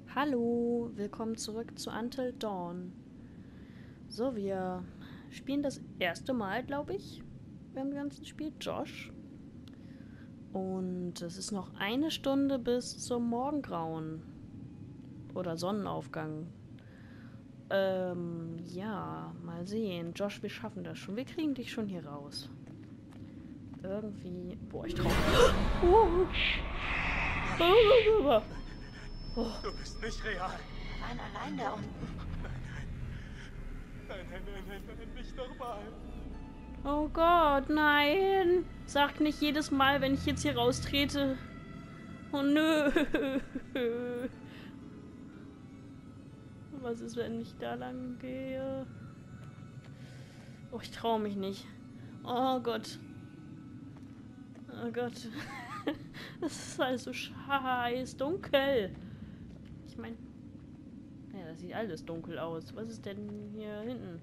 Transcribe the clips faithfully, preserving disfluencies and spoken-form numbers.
Hallo, willkommen zurück zu Until Dawn. So, wir spielen das erste Mal, glaube ich, beim ganzen Spiel Josh. Und es ist noch eine Stunde bis zum Morgengrauen. Oder Sonnenaufgang. Ähm, ja, mal sehen. Josh, wir schaffen das schon. Wir kriegen dich schon hier raus. Irgendwie. Boah, ich trau mich. Oh. Oh. Du bist nicht real. Wir waren allein da unten. Nein, nein, nein, nein, nein, nicht nochmal. Oh Gott, nein. Sag nicht jedes Mal, wenn ich jetzt hier raustrete. Oh nö. Was ist, wenn ich da lang gehe? Oh, ich traue mich nicht. Oh Gott. Oh Gott. Das ist alles so scheiß dunkel. Ich meine... Ja, das sieht alles dunkel aus. Was ist denn hier hinten?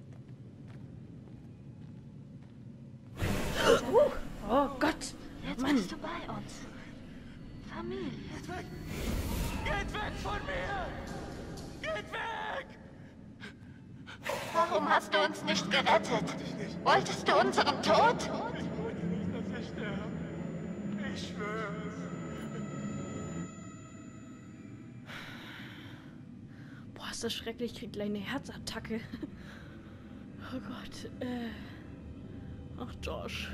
Uh, oh Gott! Jetzt Mann. bist du bei uns. Familie. Geht weg! Geht weg von mir! Geht weg! Warum hast du uns nicht gerettet? Wolltest du unseren Tod? Ich wollte nicht, dass ich sterbe. Ich schwöre es. Boah, ist das schrecklich. Ich krieg gleich eine Herzattacke. Oh Gott. Äh. Ach, Josh.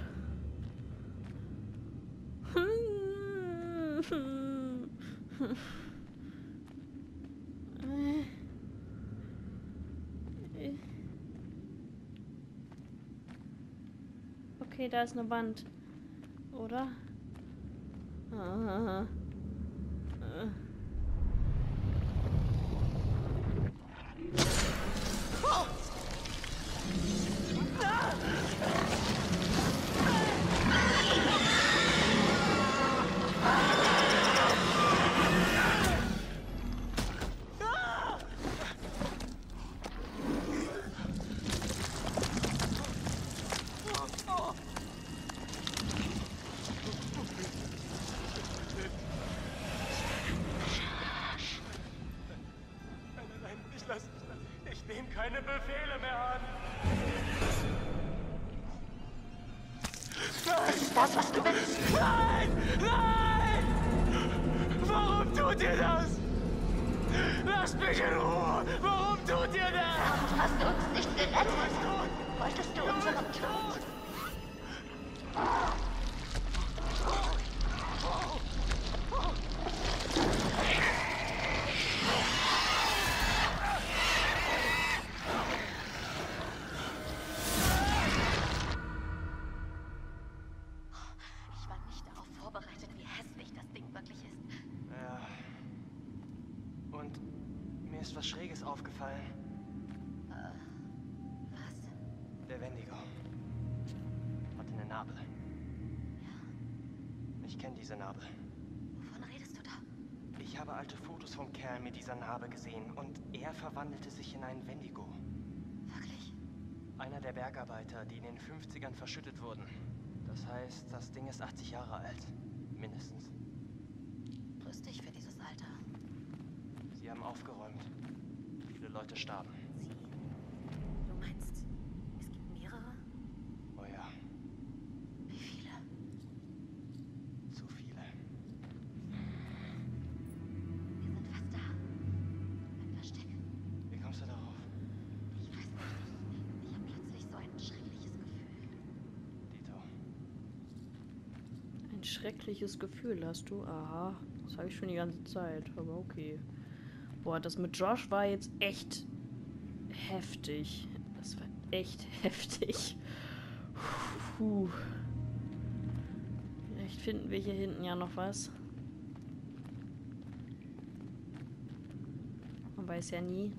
Okay, da ist eine Wand. Oder? Ah. Äh. Nein, nein, nein, ich lass mich das. Ich nehme keine Befehle mehr an. Das ist das, was du willst. Nein! Nein! Warum tut ihr das? Lasst mich in Ruhe! Warum tut ihr das? Warum hast du uns nicht Du gerettet? bist tot! Wolltest du Du unseren bist Tod? tot! Ich war nicht darauf vorbereitet, wie hässlich das Ding wirklich ist. Ja. Und mir ist was Schräges aufgefallen. Was? Der Wendigo hatte eine Narbe. Ich kenne diese Narbe. Wovon redest du da? Ich habe alte Fotos vom Kerl mit dieser Narbe gesehen und er verwandelte sich in einen Wendigo. Wirklich? Einer der Bergarbeiter, die in den fünfzigern verschüttet wurden. Das heißt, das Ding ist achtzig Jahre alt. Mindestens. Rüstig für dieses Alter. Sie haben aufgeräumt. Viele Leute starben. Sie. Du meinst, es gibt mehrere? Oh ja, Wie viele? zu viele. Wir sind fast da. Ein Versteck. Wie kommst du darauf? Ich weiß nicht. Ich, ich habe plötzlich so ein schreckliches Gefühl. Dito. Ein schreckliches Gefühl hast du. Aha. Das habe ich schon die ganze Zeit. Aber okay. Boah, das mit Josh war jetzt echt heftig. Das war echt heftig. Puh. Vielleicht finden wir hier hinten ja noch was. Man weiß ja nie.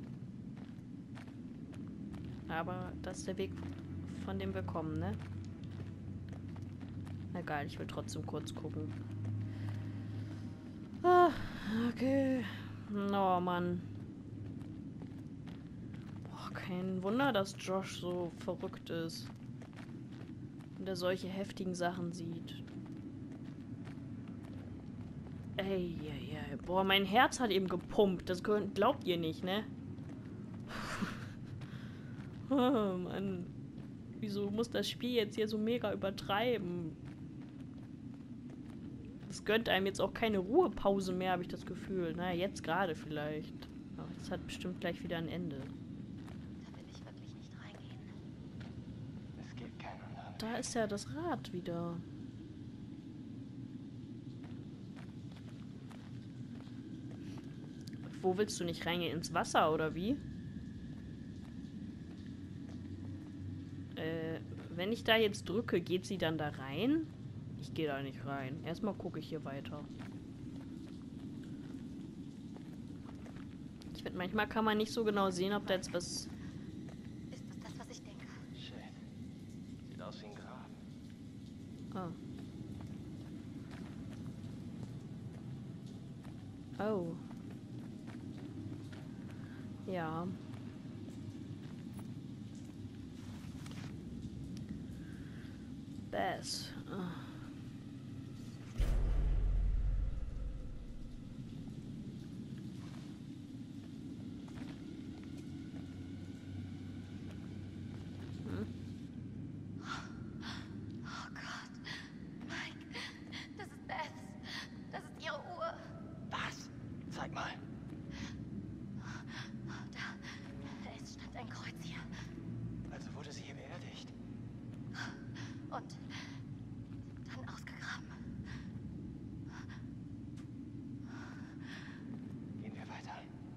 Aber das ist der Weg, von dem wir kommen, ne? Egal, ich will trotzdem kurz gucken. Ah, okay. Oh Mann. Boah, kein Wunder, dass Josh so verrückt ist. Und er solche heftigen Sachen sieht. Ey, ey, ey. Boah, mein Herz hat eben gepumpt. Das könnt, glaubt ihr nicht, ne? Oh, Mann. Wieso muss das Spiel jetzt hier so mega übertreiben? Es gönnt einem jetzt auch keine Ruhepause mehr, habe ich das Gefühl. Naja, jetzt gerade vielleicht. Aber das hat bestimmt gleich wieder ein Ende. Da will ich wirklich nicht reingehen. Es geht keinen anderen. Da ist ja das Rad wieder. Wo willst du nicht reingehen? Ins Wasser oder wie? Äh, wenn ich da jetzt drücke, geht sie dann da rein? Ich gehe da nicht rein. Erstmal gucke ich hier weiter. Ich finde, manchmal kann man nicht so genau sehen, ob da jetzt was... Ist es das, was ich denke? Shit. Sieht aus wie ein Grab. Oh. Oh. Ja. Bass. Ah. Oh Gott. Mike, das ist Beth. Das ist ihre Uhr. Was? Zeig mal. Da, es stand ein Kreuz hier. Also wurde sie hier beerdigt. Und dann ausgegraben. Gehen wir weiter.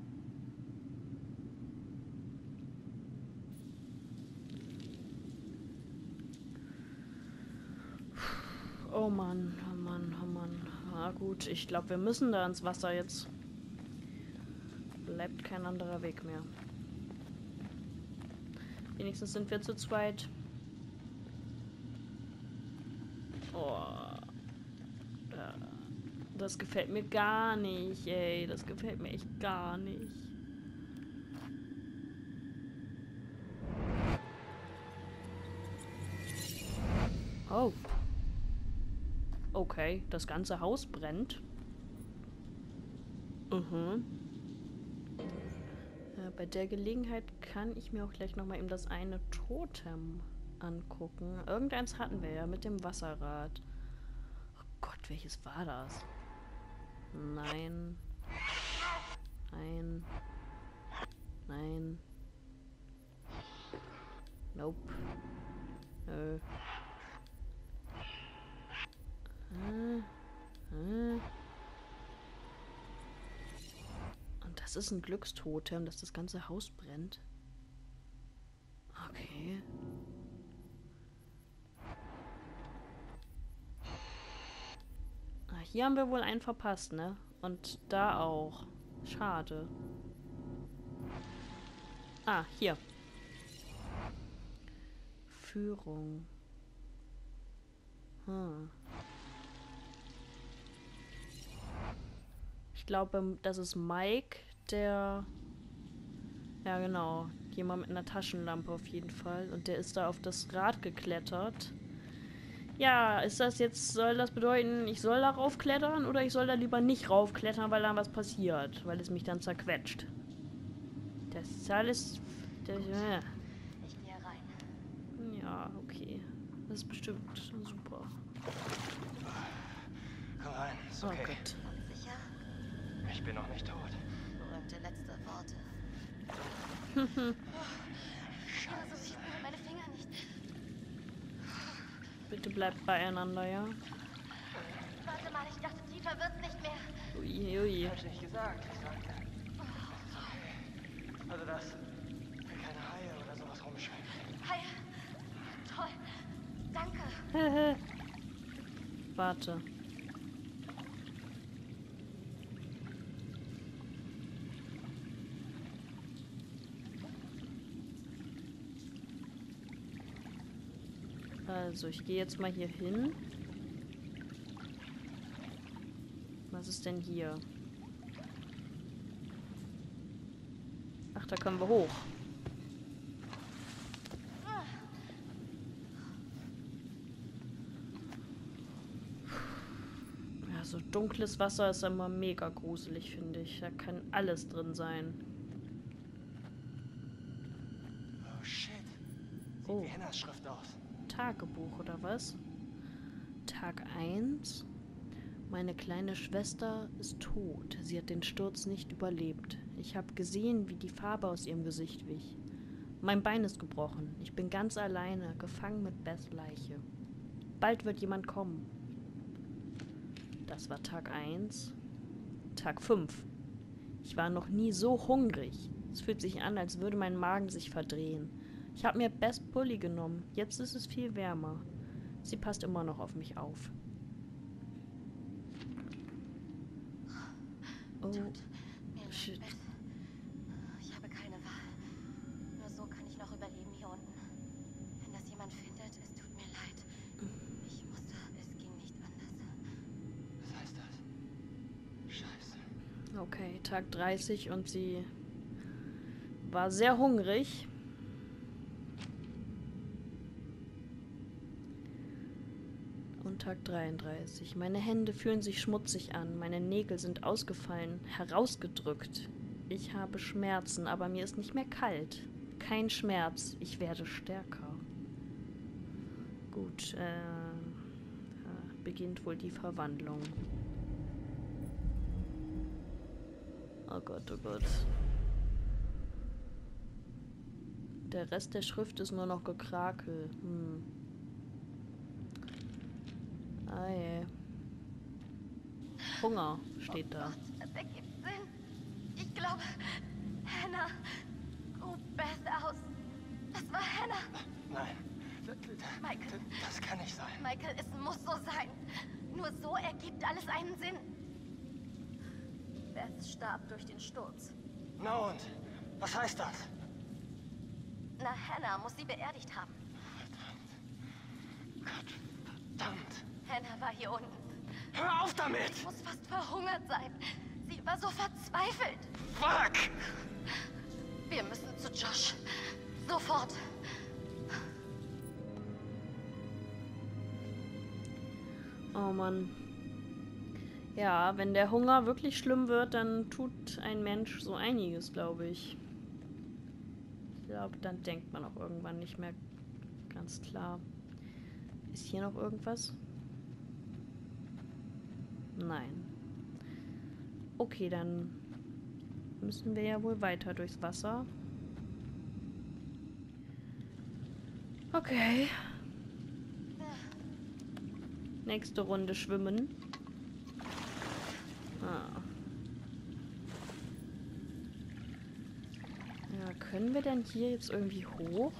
Oh Mann, oh Mann, oh Mann. Na gut, ich glaube, wir müssen da ins Wasser jetzt. Bleibt kein anderer Weg mehr. Wenigstens sind wir zu zweit. Oh. Ja. Das gefällt mir gar nicht, ey. Das gefällt mir echt gar nicht. Oh. Okay, das ganze Haus brennt. Mhm. Ja, bei der Gelegenheit kann ich mir auch gleich nochmal eben das eine Totem angucken. Irgendeins hatten wir ja mit dem Wasserrad. Oh Gott, welches war das? Nein. Nein. Nein. Nope. Nö. Äh. Äh. Und das ist ein Glückstotem, dass das ganze Haus brennt. Okay. Ah, hier haben wir wohl einen verpasst, ne? Und da auch. Schade. Ah, hier. Führung. Hm. Ich glaube, das ist Mike, der... Ja, genau. Jemand mit einer Taschenlampe auf jeden Fall. Und der ist da auf das Rad geklettert. Ja, ist das jetzt... Soll das bedeuten, ich soll da raufklettern oder ich soll da lieber nicht raufklettern, weil dann was passiert? Weil es mich dann zerquetscht. Das ist alles... Das, äh. Ich gehe rein. Ja, okay. Das ist bestimmt super. Komm rein, ist Oh okay. Gott. Und sicher? Ich bin noch nicht tot. Berühmte letzte Worte. Scheiße. Also ich spüre meine Finger nicht. Bitte bleibt beieinander, ja? Warte mal, ich dachte, tiefer wird's nicht mehr. Ui, ui. Hab ich nicht gesagt. Ich sagte, es ist okay. Also dass hier keine Haie oder sowas rumschwimmen. Haie. Toll. Danke. Warte. Also, ich gehe jetzt mal hier hin. Was ist denn hier? Ach, da können wir hoch. Ja, so dunkles Wasser ist immer mega gruselig, finde ich. Da kann alles drin sein. Oh shit. Sieht Oh. wie Hennas Schrift aus. Tagebuch oder was? Tag eins. Meine kleine Schwester ist tot. Sie hat den Sturz nicht überlebt. Ich habe gesehen, wie die Farbe aus ihrem Gesicht wich. Mein Bein ist gebrochen. Ich bin ganz alleine, gefangen mit Beths Leiche. Bald wird jemand kommen. Das war Tag eins. Tag fünf. Ich war noch nie so hungrig. Es fühlt sich an, als würde mein Magen sich verdrehen. Ich habe mir Beths Pulli genommen. Jetzt ist es viel wärmer. Sie passt immer noch auf mich auf. Oh, Tut mir leid, shit. Beth. Ich habe keine Wahl. Nur so kann ich noch überleben hier unten. Wenn das jemand findet, es tut mir leid. Ich musste, es ging nicht anders. Was heißt das? Scheiße. Okay, Tag dreißig und sie war sehr hungrig. Und Tag dreiunddreißig. Meine Hände fühlen sich schmutzig an. Meine Nägel sind ausgefallen, herausgedrückt. Ich habe Schmerzen, aber mir ist nicht mehr kalt. Kein Schmerz. Ich werde stärker. Gut, äh, ja, beginnt wohl die Verwandlung. Oh Gott, oh Gott. Der Rest der Schrift ist nur noch Gekrakel. Hm. Ah, je. Hunger steht da. Oh Gott, das ergibt Sinn. Ich glaube, Hannah grub Beth aus. Das war Hannah. Nein. D- d- d- Michael. d- Das kann nicht sein. Michael, es muss so sein. Nur so ergibt alles einen Sinn. Beth starb durch den Sturz. Na und? Was heißt das? Na, Hannah muss sie beerdigt haben. Gott, verdammt. Hannah war hier unten. Hör auf damit! Sie muss fast verhungert sein. Sie war so verzweifelt. Fuck! Wir müssen zu Josh. Sofort. Oh Mann. Ja, wenn der Hunger wirklich schlimm wird, dann tut ein Mensch so einiges, glaube ich. Ich glaube, dann denkt man auch irgendwann nicht mehr ganz klar. Ist hier noch irgendwas? Nein. Okay, dann müssen wir ja wohl weiter durchs Wasser. Okay. Nächste Runde schwimmen. Ah. Ja, können wir denn hier jetzt irgendwie hoch?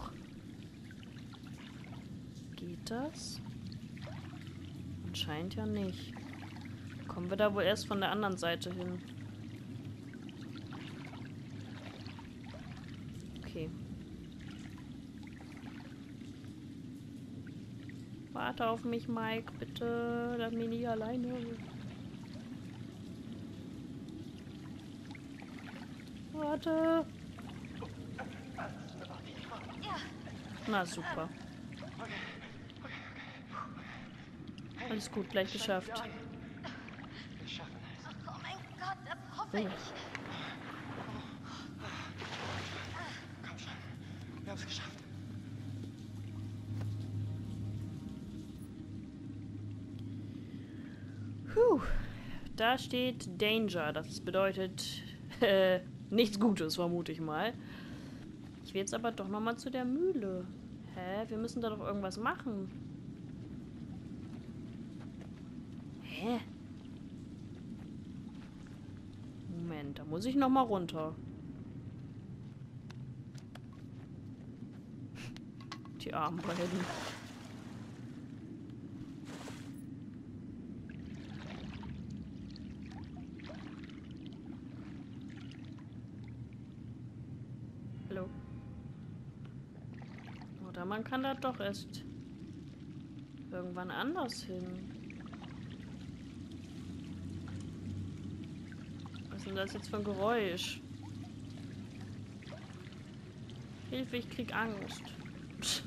Geht das? Anscheinend ja nicht. Kommen wir da wohl erst von der anderen Seite hin. Okay. Warte auf mich, Mike, bitte. Lass mich nicht alleine. Warte. Ja, Na super. Alles gut, gleich geschafft. Wir schaffen es. oh mein Gott, das hoffe Oh. ich. Komm schon. Wir haben es geschafft. Puh. Da steht Danger. Das bedeutet äh, nichts Gutes, vermute ich mal. Ich will jetzt aber doch nochmal zu der Mühle. Hä? Wir müssen da doch irgendwas machen. Hä? Moment, da muss ich nochmal runter. Die armen beiden. Hallo. Oder man kann da doch erst irgendwann anders hin. Was ist denn das jetzt für ein Geräusch? Hilfe, ich krieg Angst. Psst.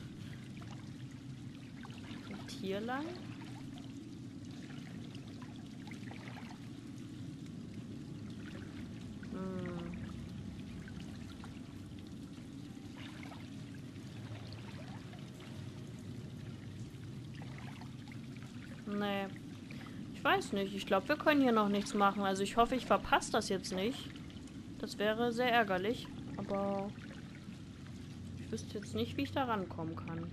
Und hier lang? Nee. Ich weiß nicht. Ich glaube, wir können hier noch nichts machen. Also ich hoffe, ich verpasse das jetzt nicht. Das wäre sehr ärgerlich. Aber ich wüsste jetzt nicht, wie ich da rankommen kann.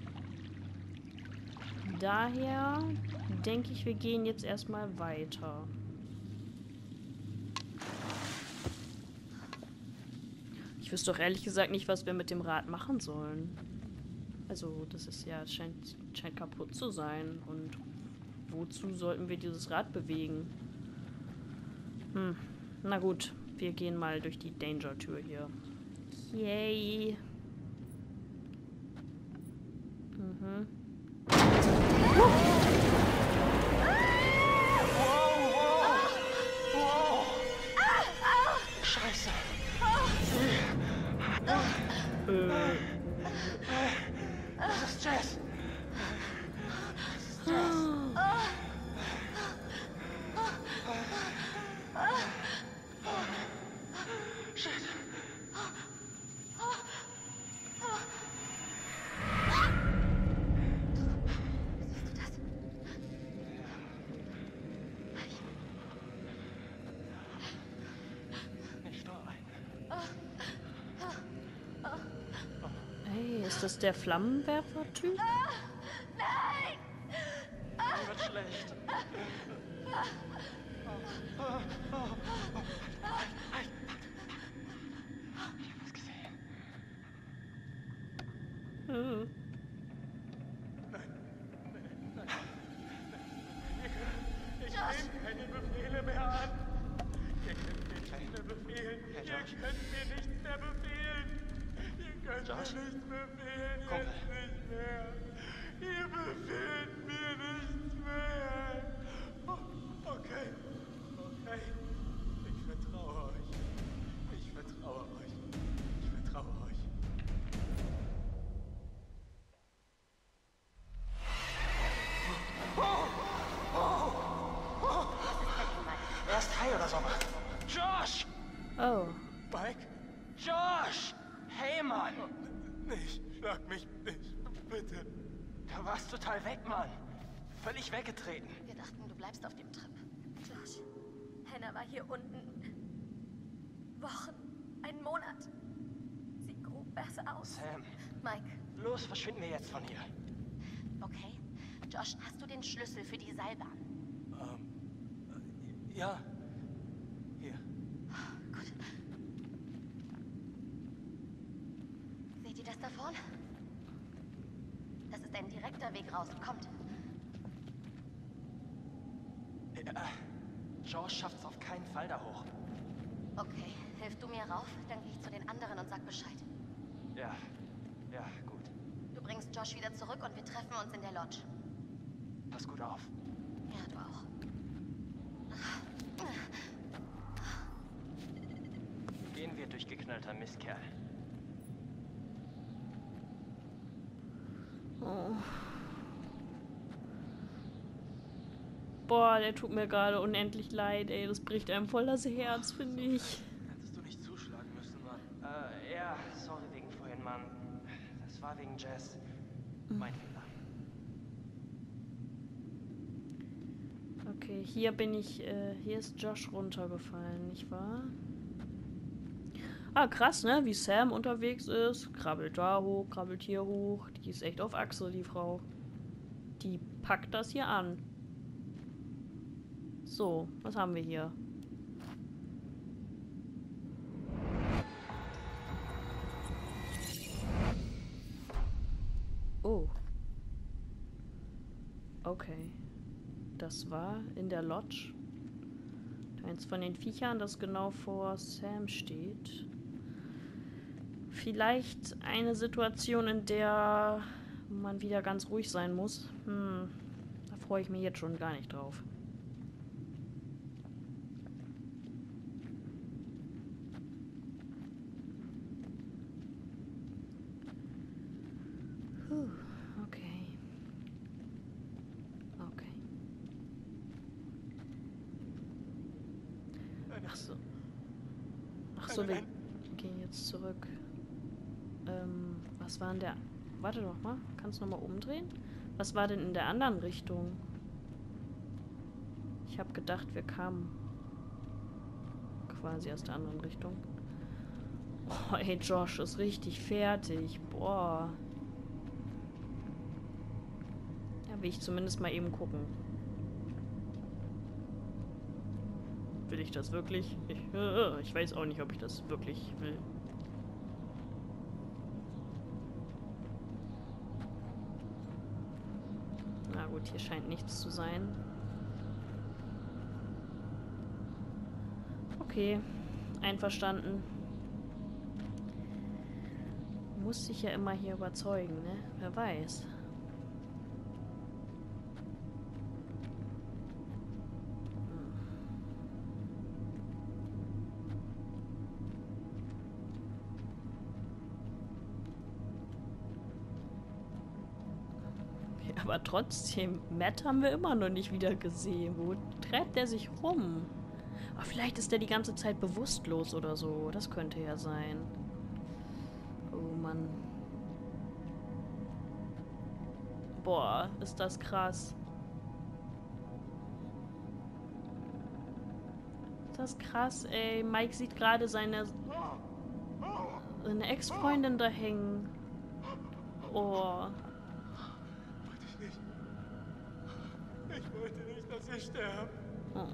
Daher denke ich, wir gehen jetzt erstmal weiter. Ich wüsste doch ehrlich gesagt nicht, was wir mit dem Rad machen sollen. Also, das ist ja, scheint, scheint kaputt zu sein. Und wozu sollten wir dieses Rad bewegen? Hm, na gut. Wir gehen mal durch die Danger-Tür hier. Yay. Mhm. Wow, wow, wow. Scheiße. Äh. Das ist Jess. Das ist Jess. Shit. Nicht da rein. Hey, ist das der Flammenwerfer-Typ? Nein! Mir wird schlecht. Halt. Ich hab was gesehen. Äh. Ich nehme keine Befehle mehr an. Ihr könnt mir keine befehlen. Herr Ihr Josh? könnt mir nichts mehr befehlen. Ihr könnt Josh? mir nichts befehlen. Kumpel. Jetzt nicht mehr. Ihr befehlt mir nichts mehr. Oh, okay. Okay. Ich vertraue euch. Ich vertraue euch. Ich vertraue euch. Er ist high oder so. Josh! Oh. Mike? Josh! Hey, Mann! Nicht. Schlag mich nicht. Bitte. Du warst total weg, Mann. Völlig weggetreten. Wir dachten, du bleibst auf dem Trip. Josh, Hannah war hier unten Wochen, einen Monat. Sie grub besser aus. Sam, Mike, los, verschwinden wir jetzt von hier. okay? Josh, hast du den Schlüssel für die Seilbahn? Ähm. äh, Ja. Hier. Gut. Seht ihr das da vorne? Das ist ein direkter Weg raus. Kommt. Ja, Josh schafft's auf keinen Fall da hoch. Okay, hilf du mir rauf, dann gehe ich zu den anderen und sag Bescheid. Ja, ja, gut. Du bringst Josh wieder zurück und wir treffen uns in der Lodge. Pass gut auf. Ja, du auch. Gehen wir, durchgeknallter Mistkerl. Oh. Boah, der tut mir gerade unendlich leid, ey. Das bricht einem voll das Herz, finde ich. Hättest du nicht zuschlagen müssen, Mann. Äh, ja, sorry wegen vorhin, Mann. Das war wegen Jess. Mein Fehler. Okay, hier bin ich, äh, hier ist Josh runtergefallen, nicht wahr? Ah, krass, ne? Wie Sam unterwegs ist. Krabbelt da hoch, krabbelt hier hoch. Die ist echt auf Achse, die Frau. Die packt das hier an. So, was haben wir hier? Oh. Okay. Das war in der Lodge. Eins von den Viechern, das genau vor Sam steht. Vielleicht eine Situation, in der man wieder ganz ruhig sein muss. Hm, da freue ich mich jetzt schon gar nicht drauf. Puh, okay. Okay. Ach so. Ach so, wir gehen jetzt zurück. Ähm, was war in der... Warte doch mal, kannst du noch mal umdrehen? Was war denn in der anderen Richtung? Ich habe gedacht, wir kamen quasi aus der anderen Richtung. Oh, ey, Josh ist richtig fertig. Boah. Ja, will ich zumindest mal eben gucken. Will ich das wirklich? Ich, äh, ich weiß auch nicht, ob ich das wirklich will. Na gut, hier scheint nichts zu sein. Okay, einverstanden. Muss sich ja immer hier überzeugen, ne? Wer weiß. Ja, aber trotzdem, Matt haben wir immer noch nicht wieder gesehen. Wo treibt der sich rum? Aber vielleicht ist der die ganze Zeit bewusstlos oder so. Das könnte ja sein. Oh Mann. Boah, ist das krass. Ist das krass, ey. Mike sieht gerade seine, seine Ex-Freundin da hängen. Oh. Wollte ich nicht. Ich wollte nicht, dass sie sterben. Oh.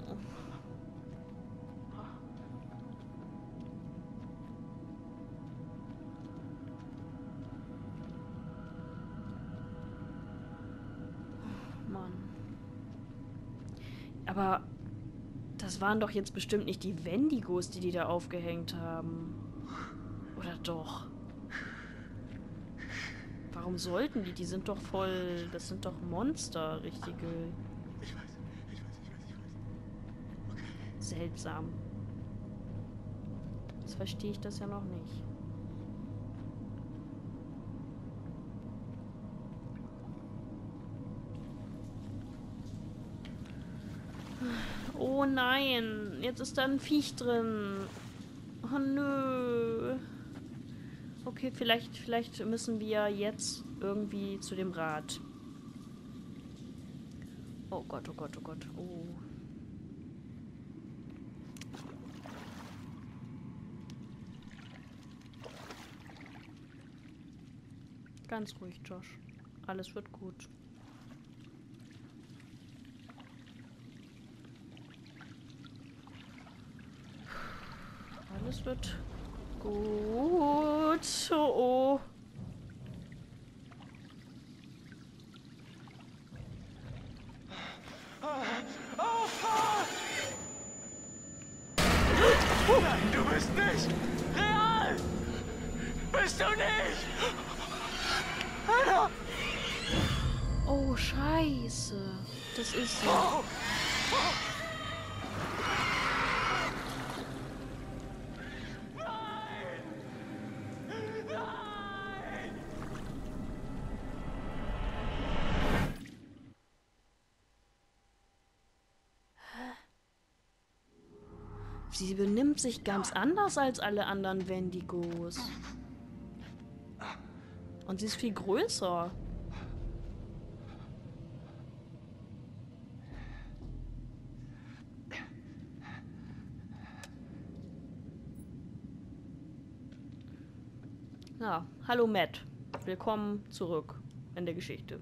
Mann. Aber das waren doch jetzt bestimmt nicht die Wendigos, die die da aufgehängt haben. Oder doch? Warum sollten die? Die sind doch voll... Das sind doch Monster, richtige... Ich weiß, ich weiß, ich weiß, ich weiß. Okay. Seltsam. Jetzt verstehe ich das ja noch nicht. Oh nein, jetzt ist da ein Viech drin. Oh nö. Okay, vielleicht, vielleicht müssen wir jetzt irgendwie zu dem Rad. Oh Gott, oh Gott, oh Gott. Oh. Ganz ruhig, Josh. Alles wird gut. Alles wird gut. Oh, oh. Nein, du bist nicht real! Bist du nicht! Alter! Oh, Scheiße. Das ist so. Oh. Sie benimmt sich ganz anders als alle anderen Wendigos. Und sie ist viel größer. Ja, hallo Matt. Willkommen zurück in der Geschichte.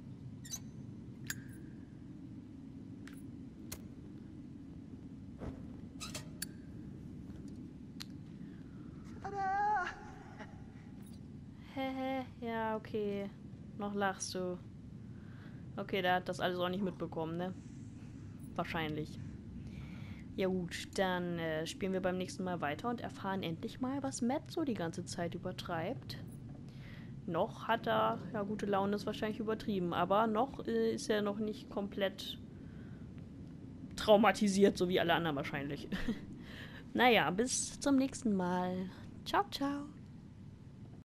Hehe, ja, okay. Noch lachst du. Okay, der hat das alles auch nicht mitbekommen, ne? Wahrscheinlich. Ja gut, dann äh, spielen wir beim nächsten Mal weiter und erfahren endlich mal, was Matt so die ganze Zeit übertreibt. Noch hat er, ja, gute Laune ist wahrscheinlich übertrieben, aber noch äh, ist er noch nicht komplett traumatisiert, so wie alle anderen wahrscheinlich. Naja, bis zum nächsten Mal. Ciao, ciao.